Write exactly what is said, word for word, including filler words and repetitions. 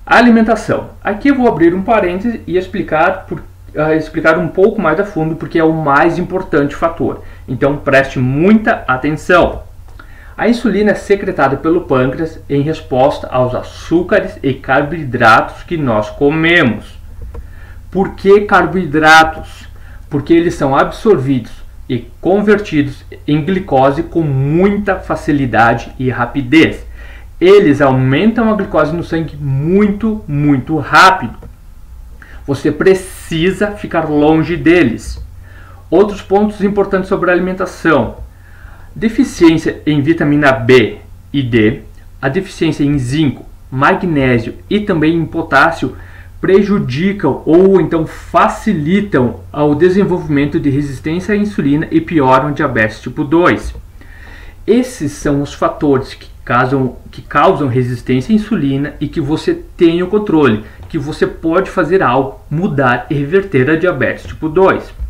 A alimentação. Aqui eu vou abrir um parêntese e explicar, por, uh, explicar um pouco mais a fundo, porque é o mais importante fator. Então preste muita atenção. A insulina é secretada pelo pâncreas em resposta aos açúcares e carboidratos que nós comemos. Por que carboidratos? Porque eles são absorvidos e convertidos em glicose com muita facilidade e rapidez. Eles aumentam a glicose no sangue muito, muito rápido. Você precisa ficar longe deles. Outros pontos importantes sobre a alimentação. Deficiência em vitamina B e D, a deficiência em zinco, magnésio e também em potássio prejudicam ou então facilitam o desenvolvimento de resistência à insulina e pioram diabetes tipo dois. Esses são os fatores que causam, que causam resistência à insulina e que você tem o controle, que você pode fazer algo, mudar e reverter a diabetes tipo dois.